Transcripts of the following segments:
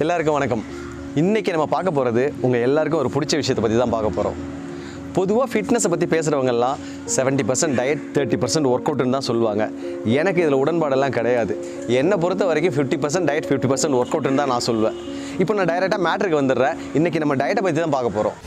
எல்லாருக்கும் வணக்கம். இன்றைக்கி நம்ம பார்க்க போகிறது உங்கள் எல்லாருக்கும் ஒரு பிடிச்ச விஷயத்தை பற்றி தான் பார்க்க போகிறோம். பொதுவாக ஃபிட்னஸை பற்றி பேசுகிறவங்கெல்லாம் 70% டயட் 30% ஒர்க் அவுட்னு தான் சொல்லுவாங்க. எனக்கு இதில் உடன்பாடெல்லாம் கிடையாது. என்னை பொறுத்த வரைக்கும் 50% டயட் 50% ஒர்க் அவுட்னு தான் நான் சொல்லுவேன். இப்போ நான் டைரெக்டாக மேட்ருக்கு வந்துடுறேன். இன்றைக்கி நம்ம டயட்டை பற்றி தான் பார்க்க போகிறோம்.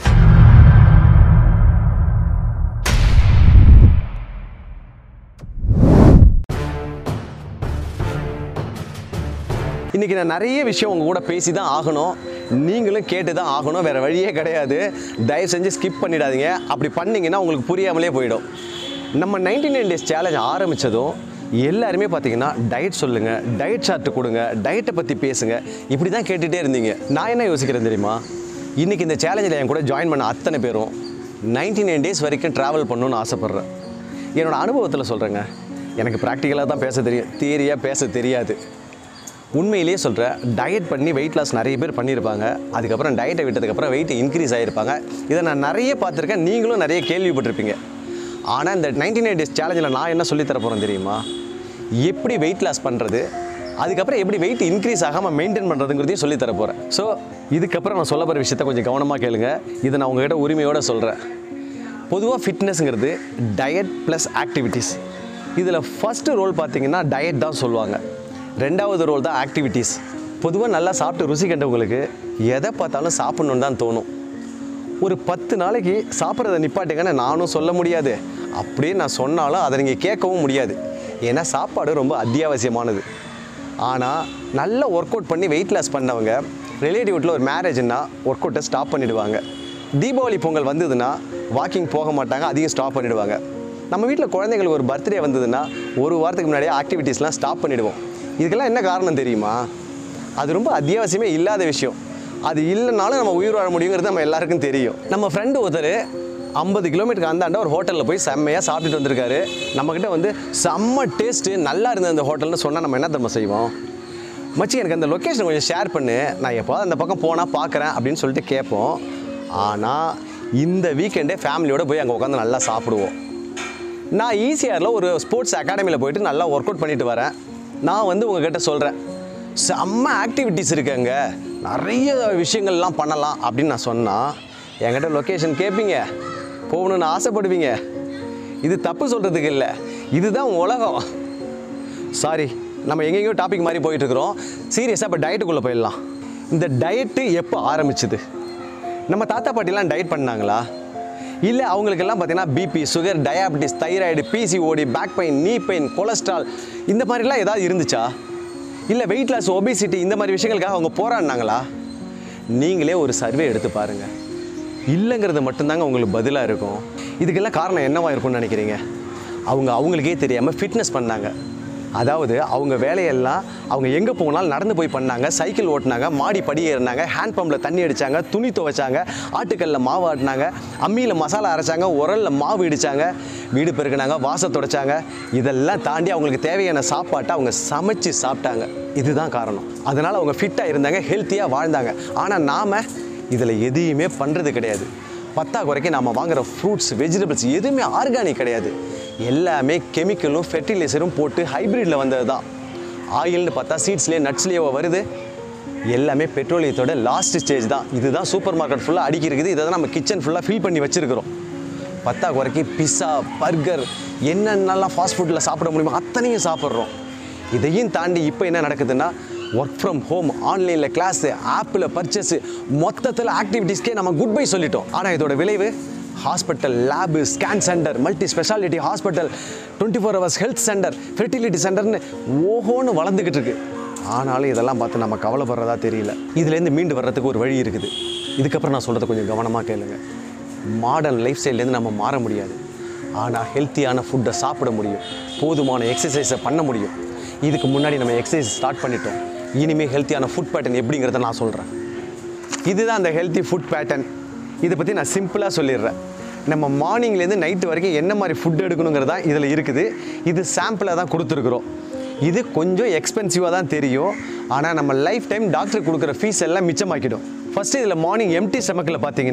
இன்றைக்கி நான் நிறைய விஷயம் உங்கள் கூட பேசி தான் ஆகணும், நீங்களும் கேட்டு தான் ஆகணும், வேறு வழியே கிடையாது. தயவு செஞ்சு ஸ்கிப் பண்ணிடாதீங்க. அப்படி பண்ணிங்கன்னா உங்களுக்கு புரியாமலே போயிடும். நம்ம 99 டேஸ் சேலஞ்ச் ஆரம்பித்ததும் எல்லாருமே பார்த்தீங்கன்னா டயட் சொல்லுங்கள், டயட் சார்ட் கொடுங்க, டயட்டை பற்றி பேசுங்க, இப்படி தான் கேட்டுகிட்டே இருந்தீங்க. நான் என்ன யோசிக்கிறேன் தெரியுமா? இன்றைக்கி இந்த சேலஞ்சில் என் கூட ஜாயின் பண்ண அத்தனை பேரும் 99 டேஸ் வரைக்கும் ட்ராவல் பண்ணணுன்னு ஆசைப்பட்றேன். என்னோடய அனுபவத்தில் சொல்கிறேங்க, எனக்கு ப்ராக்டிக்கலாக தான் பேச தெரியும், தியரியாக பேச தெரியாது. உண்மையிலேயே சொல்கிறேன், டயட் பண்ணி வெயிட் லாஸ் நிறைய பேர் பண்ணியிருப்பாங்க. அதுக்கப்புறம் டயட்டை விட்டதுக்கப்புறம் வெயிட் இன்க்ரீஸ் ஆகிருப்பாங்க. இதை நான் நிறைய பார்த்துருக்கேன், நீங்களும் நிறைய கேள்விப்பட்டிருப்பீங்க. ஆனால் இந்த 99 டேஸ் சேலஞ்சில் நான் என்ன சொல்லித்தர போகிறேன் தெரியுமா? எப்படி வெயிட் லாஸ் பண்ணுறது, அதுக்கப்புறம் எப்படி வெயிட் இன்க்ரீஸ் ஆகாமல் மெயின்டைன் பண்ணுறதுங்கிறதையும் சொல்லித்தர போகிறேன். ஸோ இதுக்கப்புறம் நான் சொல்ல போகிற விஷயத்தை கொஞ்சம் கவனமாக கேளுங்க. இதை நான் உங்கள்கிட்ட உரிமையோடு சொல்கிறேன். பொதுவாக ஃபிட்னஸ்ங்கிறது டயட் ப்ளஸ் ஆக்டிவிட்டீஸ். இதில் ஃபஸ்ட்டு ரோல் பார்த்தீங்கன்னா டயட் தான் சொல்லுவாங்க. ரெண்டாவது ரோல் தான் ஆக்டிவிட்டீஸ். பொதுவாக நல்லா சாப்பிட்டு ருசி கண்டவங்களுக்கு எதை பார்த்தாலும் சாப்பிட்ணுன்னு தான் தோணும். ஒரு 10 நாளைக்கு சாப்பிட்றத நிப்பாட்டுங்கன்னு நானும் சொல்ல முடியாது. அப்படியே நான் சொன்னாலும் அதை நீங்கள் கேட்கவும் முடியாது. ஏன்னா சாப்பாடு ரொம்ப அத்தியாவசியமானது. ஆனால் நல்லா ஒர்க் அவுட் பண்ணி வெயிட் லாஸ் பண்ணவங்க ரிலேட்டிவ் வீட்டில் ஒரு மேரேஜ்னா ஒர்க் அவுட்டை ஸ்டாப் பண்ணிவிடுவாங்க. தீபாவளி பொங்கல் வந்ததுன்னா வாக்கிங் போக மாட்டாங்க, அதையும் ஸ்டாப் பண்ணிவிடுவாங்க. நம்ம வீட்டில் குழந்தைங்களுக்கு ஒரு பர்த்டே வந்ததுன்னா ஒரு வாரத்துக்கு முன்னாடியே ஆக்டிவிட்டீஸ்லாம் ஸ்டாப் பண்ணிவிடுவோம். இதுக்கெல்லாம் என்ன காரணம் தெரியுமா? அது ரொம்ப அத்தியாவசியமே இல்லாத விஷயம். அது இல்லைனாலும் நம்ம உயிர் வாழ முடியுங்கிறது நம்ம எல்லாருக்கும் தெரியும். நம்ம ஃப்ரெண்டு ஒருத்தர் 50 கிலோமீட்டருக்கு அந்தாண்ட ஒரு ஹோட்டலில் போய் செம்மையாக சாப்பிட்டுட்டு வந்திருக்காரு. நம்மக்கிட்ட வந்து செம்ம டேஸ்ட்டு, நல்லா இருந்தது அந்த ஹோட்டல்னு சொன்னால் நம்ம என்ன தர்ம செய்வோம்? மச்சி எனக்கு அந்த லொக்கேஷன் கொஞ்சம் ஷேர் பண்ணு, நான் எப்போது அந்த பக்கம் போனால் பார்க்குறேன் அப்படின்னு சொல்லிட்டு கேட்போம். ஆனால் இந்த வீக்கெண்டே ஃபேமிலியோடு போய் அங்கே உட்காந்து நல்லா சாப்பிடுவோம். நான் ஈசிஆரில் ஒரு ஸ்போர்ட்ஸ் அகாடமியில் போயிட்டு நல்லா ஒர்க் அவுட் பண்ணிட்டு வரேன். நான் வந்து உங்கள்கிட்ட சொல்கிறேன், செம்ம ஆக்டிவிட்டீஸ் இருக்குங்க, நிறைய விஷயங்கள்லாம் பண்ணலாம் அப்படின்னு நான் சொன்னால் என்கிட்ட லொக்கேஷன் கேட்பீங்க, போகணுன்னு ஆசைப்படுவீங்க. இது தப்பு சொல்கிறதுக்கு இல்லை, இதுதான் உலகம். சாரி, நம்ம எங்கெங்கேயோ டாபிக் மாதிரி போயிட்டுருக்குறோம். சீரியஸாக இப்போ டயட்டுக்குள்ளே போயிடலாம். இந்த டயட்டு எப்போ ஆரம்பிச்சுது? நம்ம தாத்தா பாட்டிலாம் டயட் பண்ணாங்களா? இல்லை அவங்களுக்கெல்லாம் பார்த்தீங்கன்னா BP, sugar, diabetes, thyroid, PCOD, back pain, knee pain, cholesterol இந்த மாதிரிலாம் ஏதாவது இருந்துச்சா? இல்லை வெயிட் லாஸ், ஒபிசிட்டி இந்த மாதிரி விஷயங்களுக்காக அவங்க போராடினாங்களா? நீங்களே ஒரு சர்வே எடுத்து பாருங்கள். இல்லைங்கிறது மட்டும்தாங்க உங்களுக்கு பதிலாக இருக்கும். இதுக்கெல்லாம் காரணம் என்னவாக இருக்கும்னு நினைக்கிறீங்க? அவங்களுக்கே தெரியாமல் ஃபிட்னஸ் பண்ணாங்க. அதாவது அவங்க வேலையெல்லாம் அவங்க எங்கே போனாலும் நடந்து போய் பண்ணாங்க, சைக்கிள் ஓட்டினாங்க, மாடி படி ஏறினாங்க, ஹேண்ட் பம்பில் தண்ணி அடித்தாங்க, துணி துவைச்சாங்க, ஆட்டுக்கல்லில் மாவு ஆட்டினாங்க, அம்மியில் மசாலா அரைச்சாங்க, உரலில் மாவு இடித்தாங்க, வீடு பெருக்கினாங்க, வாசல் துடைச்சாங்க. இதெல்லாம் தாண்டி அவங்களுக்கு தேவையான சாப்பாட்டை அவங்க சமைச்சு சாப்பிட்டாங்க. இதுதான் காரணம். அதனால் அவங்க ஃபிட்டாக இருந்தாங்க, ஹெல்த்தியாக வாழ்ந்தாங்க. ஆனால் நாம் இதில் எதையுமே பண்ணுறது கிடையாது. பத்தாக்குறைக்கு நாம் வாங்குகிற ஃப்ரூட்ஸ், வெஜிடபிள்ஸ் எதுவுமே ஆர்கானிக் கிடையாது. எல்லாமே கெமிக்கலும் ஃபெர்டிலைசரும் போட்டு ஹைப்ரிட்டில் வந்தது தான். ஆயில்னு பார்த்தா சீட்ஸ்லேயே நட்ஸ்லேயே வருது. எல்லாமே பெட்ரோலியத்தோட லாஸ்ட் ஸ்டேஜ் தான். இதுதான் சூப்பர் மார்க்கெட் ஃபுல்லாக அடுக்கி இருக்குது. இதை தான் நம்ம கிச்சன் ஃபுல்லாக ஃபில் பண்ணி வச்சுருக்கிறோம். பத்தாக்குறைக்கு பிஸ்ஸா, பர்கர், என்னென்னலாம் ஃபாஸ்ட் ஃபுட்டில் சாப்பிட முடியுமோ அத்தனையும் சாப்பிட்றோம். இதையும் தாண்டி இப்போ என்ன நடக்குதுன்னா, ஒர்க் ஃப்ரம் ஹோம், ஆன்லைனில் கிளாஸு, ஆப்பில் பர்ச்சேஸு, மொத்தத்தில் ஆக்டிவிட்டீஸ்க்கே நம்ம குட் பை சொல்லிட்டோம். ஆனால் இதோட விளைவு hospital, lab, scan centre, multi speciality hospital, 24 hours health centre, fertility சென்டர்னு ஓஹோன்னு வளர்ந்துக்கிட்டு இருக்குது. ஆனாலும் இதெல்லாம் பார்த்து நம்ம கவலைப்படுறதா தெரியல. இதுலேருந்து மீண்டு வர்றதுக்கு ஒரு வழி இருக்குது. இதுக்கப்புறம் நான் சொல்கிறத கொஞ்சம் கவனமாக கேளுங்க. மாடர்ன் லைஃப் ஸ்டைல்லேருந்து நம்ம மாற முடியாது. ஆனால் ஹெல்த்தியான ஃபுட்டை சாப்பிட முடியும், போதுமான எக்ஸசைஸை பண்ண முடியும். இதுக்கு முன்னாடி நம்ம எக்ஸசைஸ் ஸ்டார்ட் பண்ணிட்டோம். இனிமேல் ஹெல்த்தியான ஃபுட் பேட்டர்ன் எப்படிங்கிறத நான் சொல்கிறேன். இதுதான் அந்த ஹெல்த்தி ஃபுட் பேட்டர்ன். இதை பற்றி நான் சிம்பிளாக சொல்லிடுறேன். நம்ம மார்னிங்லேருந்து நைட்டு வரைக்கும் என்ன மாதிரி ஃபுட் எடுக்கணுங்கிறது தான் இதில் இருக்குது. இது சாம்பிளாக தான் கொடுத்துருக்குறோம். இது கொஞ்சம் எக்ஸ்பென்சிவாக தான் தெரியும். ஆனால் நம்ம லைஃப் டைம் டாக்டர் கொடுக்குற ஃபீஸ் எல்லாம் மிச்சமாக்கிடும். ஃபஸ்ட்டு இதில் மார்னிங் எம்டி ஸ்டமக்கில் பார்த்தீங்கன்னா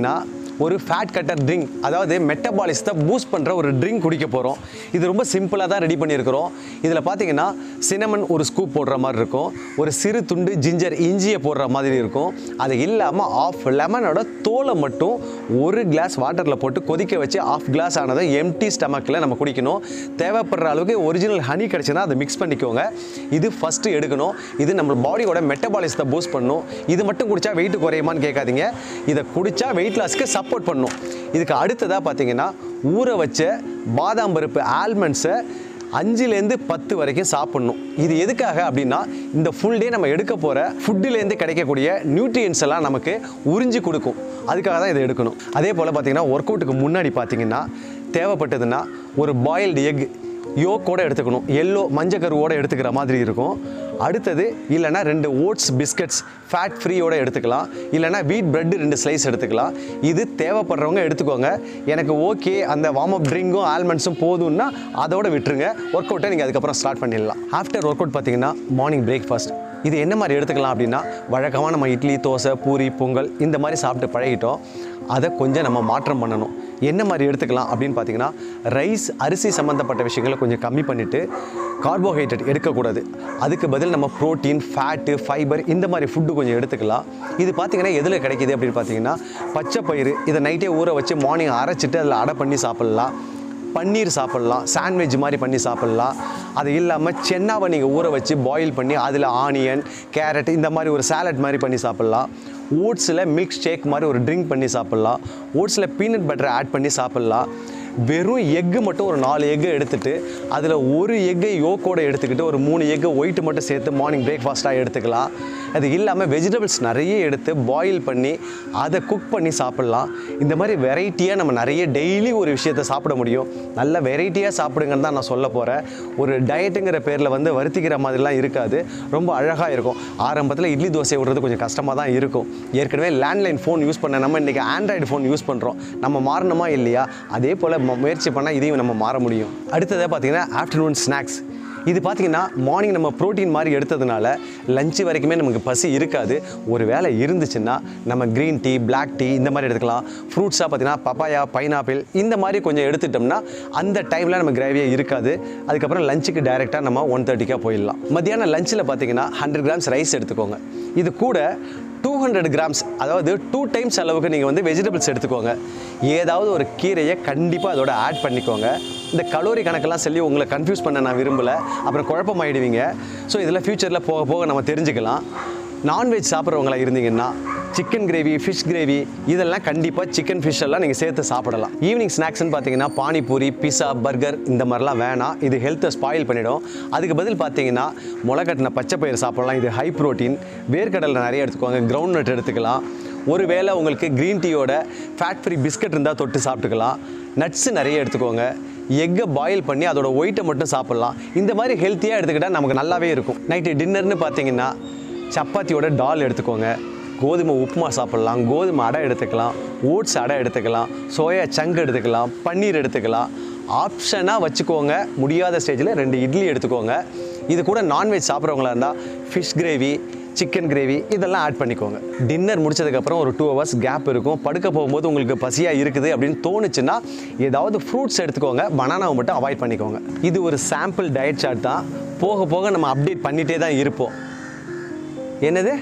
ஒரு ஃபேட் கட்டர் ட்ரிங்க், அதாவது மெட்டபாலிசத்தை பூஸ்ட் பண்ணுற ஒரு ட்ரிங்க் குடிக்க போகிறோம். இது ரொம்ப சிம்பிளாக தான் ரெடி பண்ணியிருக்கிறோம். இதில் பார்த்தீங்கன்னா சினமன் ஒரு ஸ்கூப் போடுற மாதிரி இருக்கும், ஒரு சிறு துண்டு ஜிஞ்சர் இஞ்சியை போடுற மாதிரி இருக்கும். அது இல்லாமல் ஆஃப் லெமனோட தோலை மட்டும் ஒரு கிளாஸ் வாட்டரில் போட்டு கொதிக்க வச்சு ஆஃப் கிளாஸ் ஆனதை எம்டி ஸ்டமக்கில் நம்ம குடிக்கணும். தேவைப்படுற அளவுக்கு ஒரிஜினல் ஹனி கிடச்சுன்னா அதை மிக்ஸ் பண்ணிக்கோங்க. இது ஃபஸ்ட்டு எடுக்கணும். இது நம்ம பாடியோட மெட்டபாலிசத்தை பூஸ்ட் பண்ணும். இது மட்டும் குடித்தா வெயிட் குறையுமான்னு கேட்காதீங்க. இதை குடித்தா வெயிட் லாஸ்க்கு சப்போர்ட் பண்ணும். இதுக்கு அடுத்ததாக பார்த்தீங்கன்னா ஊற வச்ச பாதாம் பருப்பு ஆல்மண்ட்ஸை 5லேருந்து 10 வரைக்கும் சாப்பிட்ணும். இது எதுக்காக அப்படின்னா இந்த ஃபுல் டே நம்ம எடுக்க போகிற ஃபுட்டுலேருந்து கிடைக்கக்கூடிய நியூட்ரியன்ஸ் எல்லாம் நமக்கு உறிஞ்சி கொடுக்கும். அதுக்காக தான் இதை எடுக்கணும். அதே போல் பார்த்தீங்கன்னா ஒர்க் அவுட்டுக்கு முன்னாடி பார்த்தீங்கன்னா தேவைப்பட்டதுன்னா ஒரு பாயில்டு எக் யோக்கோடு எடுத்துக்கணும். எல்லோ மஞ்சக்கருவோடு எடுத்துக்கிற மாதிரி இருக்கும். அடுத்தது இல்லைனா 2 ஓட்ஸ் பிஸ்கட்ஸ் ஃபேட் ஃப்ரீயோடு எடுத்துக்கலாம். இல்லைனா வீட் பிரெட் 2 ஸ்லைஸ் எடுத்துக்கலாம். இது தேவைப்படுறவங்க எடுத்துக்கோங்க. எனக்கு ஓகே அந்த வார்ம் அப் ட்ரிங்கும் ஆல்மண்ட்ஸும் போதும்னா அதோட விட்டுருங்க. ஒர்க் அவுட்டை நீங்கள் அதுக்கப்புறம் ஸ்டார்ட் பண்ணிடலாம். ஆஃப்டர் ஒர்க் அவுட் பார்த்தீங்கன்னா மார்னிங் பிரேக்ஃபாஸ்ட் இது என்ன மாதிரி எடுத்துக்கலாம் அப்படின்னா, வழக்கமாக நம்ம இட்லி, தோசை, பூரி, பொங்கல் இந்த மாதிரி சாப்பிட்டு பழகிட்டோம். அதை கொஞ்சம் நம்ம மாற்றம் பண்ணணும். என்ன மாதிரி எடுத்துக்கலாம் அப்படின்னு பார்த்தீங்கன்னா, ரைஸ் அரிசி சம்மந்தப்பட்ட விஷயங்களை கொஞ்சம் கம்மி பண்ணிவிட்டு கார்போஹைட்ரேட் எடுக்கக்கூடாது. அதுக்கு பதில் நம்ம ப்ரோட்டீன், ஃபேட்டு, ஃபைபர் இந்த மாதிரி ஃபுட்டு கொஞ்சம் எடுத்துக்கலாம். இது பார்த்திங்கன்னா எதில் கிடைக்கிது அப்படின்னு பார்த்தீங்கன்னா, பச்சை பயிறு இதை நைட்டே ஊற வச்சு மார்னிங் அரைச்சிட்டு அதில் அடை பண்ணி சாப்பிட்லாம். பன்னீர் சாப்பிட்லாம், சாண்ட்விச் மாதிரி பண்ணி சாப்பிட்லாம். அது இல்லாமல் சென்னாவை நீங்கள் ஊற வச்சு பாயில் பண்ணி அதில் ஆனியன், கேரட் இந்த மாதிரி ஒரு சாலட் மாதிரி பண்ணி சாப்பிட்லாம். ஓட்ஸில் மில்க் ஷேக் மாதிரி ஒரு ட்ரிங்க் பண்ணி சாப்பிட்லாம். ஓட்ஸில் பீனட் பட்டரை ஆட் பண்ணி சாப்பிட்லாம். வெறும் எக்கு மட்டும் ஒரு 4 எக்கு எடுத்துகிட்டு அதில் ஒரு எக்கை யோக்கோடு எடுத்துக்கிட்டு ஒரு 3 எக்கு ஒயிட்டு மட்டும் சேர்த்து மார்னிங் பிரேக்ஃபாஸ்ட்டாக எடுத்துக்கலாம். அது இல்லாமல் வெஜிடபிள்ஸ் நிறைய எடுத்து பாயில் பண்ணி அதை குக் பண்ணி சாப்பிட்லாம். இந்த மாதிரி வெரைட்டியாக நம்ம நிறைய டெய்லி ஒரு விஷயத்தை சாப்பிட முடியும். நல்ல வெரைட்டியாக சாப்பிடுங்கன்னு தான் நான் சொல்ல போகிறேன். ஒரு டயட்டுங்கிற பேரில் வந்து வருத்திக்கிற மாதிரிலாம் இருக்காது. ரொம்ப அழகாக இருக்கும். ஆரம்பத்தில் இட்லி தோசை விடுறது கொஞ்சம் கஷ்டமாக தான் இருக்கும். ஏற்கனவே லேண்ட்லைன் ஃபோன் யூஸ் பண்ண நம்ம இன்றைக்கி ஆண்ட்ராய்டு ஃபோன் யூஸ் பண்ணுறோம். நம்ம மாறணுமா இல்லையா? அதே போல் முயற்சி பண்ணால் இதையும் நம்ம மாற முடியும். அடுத்ததாக பார்த்தீங்கன்னா ஆஃப்டர்நூன் ஸ்நாக்ஸ். இது பார்த்திங்கன்னா மார்னிங் நம்ம ப்ரோட்டீன் மாதிரி எடுத்ததுனால லஞ்சு வரைக்குமே நமக்கு பசி இருக்காது. ஒரு வேளை இருந்துச்சுன்னா நம்ம க்ரீன் டீ, பிளாக் டீ இந்த மாதிரி எடுத்துக்கலாம். ஃப்ரூட்ஸாக பார்த்திங்கன்னா பப்பாயா, பைனாப்பிள் இந்த மாதிரி கொஞ்சம் எடுத்துட்டோம்னா அந்த டைமில் நம்ம கிரேவியே இருக்காது. அதுக்கப்புறம் லஞ்சுக்கு டைரெக்டாக நம்ம 1:30க்காக போயிடலாம். மத்தியானம் லஞ்சில் பார்த்திங்கன்னா 100 கிராம்ஸ் ரைஸ் எடுத்துக்கோங்க. இது கூட 200 கிராம்ஸ், அதாவது 2 டைம்ஸ் அளவுக்கு நீங்கள் வந்து வெஜிடபிள்ஸ் எடுத்துக்கோங்க. ஏதாவது ஒரு கீரையை கண்டிப்பாக அதோட ஆட் பண்ணிக்கோங்க. இந்த கலோரி கணக்கெல்லாம் சொல்லி உங்களை கன்ஃபியூஸ் பண்ண நான் விரும்பலை, அப்புறம் குழப்பமாயிடுவீங்க. ஸோ இதில் ஃப்யூச்சரில் போக போக நம்ம தெரிஞ்சுக்கலாம். நான்வெஜ் சாப்பிட்றவங்களா இருந்தீங்கன்னா சிக்கன் கிரேவி, ஃபிஷ் கிரேவி இதெல்லாம் கண்டிப்பாக சிக்கன் ஃபிஷ் எல்லாம் நீங்கள் சேர்த்து சாப்பிடலாம். ஈவினிங் ஸ்நாக்ஸ்ன்னு பார்த்தீங்கன்னா பானிபூரி, பிஸா, பர்கர் இந்த மாதிரிலாம் வேணாம். இது ஹெல்த்தை ஸ்பாயில் பண்ணிடும். அதுக்கு பதில் பார்த்தீங்கன்னா முளைக்கட்டின பச்சை பயிர் சாப்பிடலாம். இது ஹை ப்ரோட்டீன். வேர்க்கடலை நிறைய எடுத்துக்கோங்க. கிரவுண்ட் நட் எடுத்துக்கலாம். ஒருவேளை உங்களுக்கு க்ரீன் டீயோட ஃபேட் ஃப்ரீ பிஸ்கட் இருந்தால் தொட்டு சாப்பிட்டுக்கலாம். நட்ஸு நிறைய எடுத்துக்கோங்க. எக்கை பாயில் பண்ணி அதோட ஒயிட்டை மட்டும் சாப்பிட்லாம். இந்த மாதிரி ஹெல்த்தியாக எடுத்துக்கிட்டால் நமக்கு நல்லாவே இருக்கும். நைட்டு டின்னர்னு பார்த்தீங்கன்னா சப்பாத்தியோட டால் எடுத்துக்கோங்க. கோதுமை உப்புமா சாப்பிட்லாம். கோதுமை அடை எடுத்துக்கலாம். ஓட்ஸ் அடை எடுத்துக்கலாம். சோயா சங்க் எடுத்துக்கலாம். பன்னீர் எடுத்துக்கலாம். ஆப்ஷனாக வச்சுக்கோங்க. முடியாத ஸ்டேஜில் 2 இட்லி எடுத்துக்கோங்க. இது கூட நான்வெஜ் சாப்பிட்றவங்களா இருந்தால் ஃபிஷ் கிரேவி, சிக்கன் கிரேவி இதெல்லாம் ஆட் பண்ணிக்கோங்க. டின்னர் முடிச்சதுக்கப்புறம் ஒரு 2 ஹவர்ஸ் கேப் இருக்கும். படுக்க போகும்போது உங்களுக்கு பசியாக இருக்குது அப்படின்னு தோணுச்சுன்னா ஏதாவது ஃப்ரூட்ஸ் எடுத்துக்கோங்க. பனானாவை மட்டும் அவாய்ட் பண்ணிக்கோங்க. இது ஒரு சாம்பிள் டயட் சார்ட் தான். போக போக நம்ம அப்டேட் பண்ணிகிட்டே தான் இருப்போம். என்னது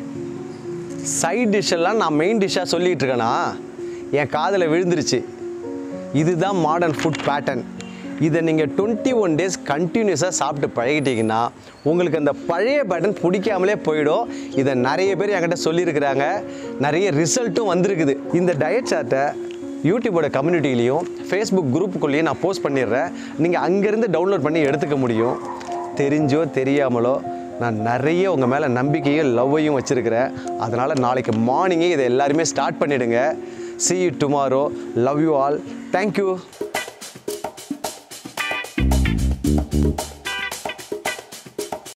சைட் டிஷ்ஷெல்லாம் நான் மெயின் டிஷ்ஷாக சொல்லிகிட்டு இருக்கேனா? என் காதில் விழுந்துருச்சு. இதுதான் மாடர்ன் ஃபுட் பேட்டர்ன். இதை நீங்கள் 21 டேஸ் கண்டினியூஸாக சாப்பிட்டு பழகிட்டீங்கன்னா உங்களுக்கு அந்த பழைய பேட்டர்ன் பிடிக்காமலே போயிடும். இதை நிறைய பேர் என்கிட்ட சொல்லியிருக்கிறாங்க. நிறைய ரிசல்ட்டும் வந்திருக்குது. இந்த டயட் சார்ட்டை யூடியூபோட கம்யூனிட்டிலையும் ஃபேஸ்புக் குரூப்புக்குள்ளேயும் நான் போஸ்ட் பண்ணிடுறேன். நீங்கள் அங்கேருந்து டவுன்லோட் பண்ணி எடுத்துக்க முடியும். தெரிஞ்சோ தெரியாமலோ நான் நிறைய உங்கள் மேலே நம்பிக்கையும் லவ்வையும் வச்சுருக்கிறேன். அதனால் நாளைக்கு மார்னிங்கே இதை எல்லாருமே ஸ்டார்ட் பண்ணிவிடுங்க. See you tomorrow. Love you all. Thank you.